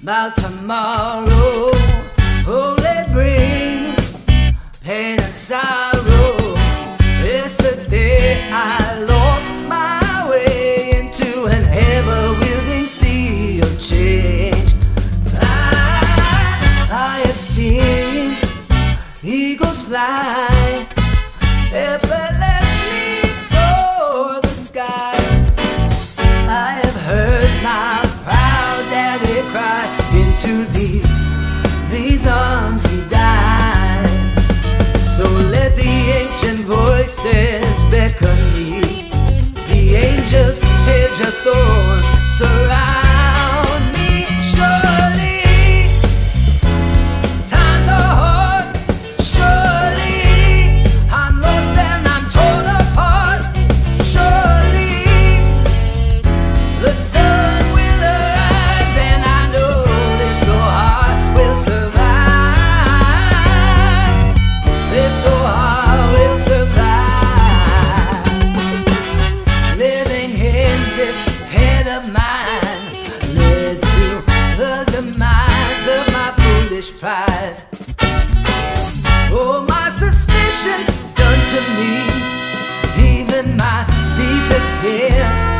about tomorrow. Oh, it brings pain and sorrow. It's the day I lost my way into an ever-wielding sea of change. I have seen eagles fly effortlessly soar the sky. I have heard my proud daddy cry, into these arms he died. So let the ancient voices beckon me, the angels' hedge of thorns surround me. Surely times are hard, surely I'm lost and I'm torn apart. Surely the sun will arise and I know this old heart will survive. This old heart will survive. Living in this head of mine led to the demise of my foolish pride. Oh, my suspicions done to me, even my deepest fears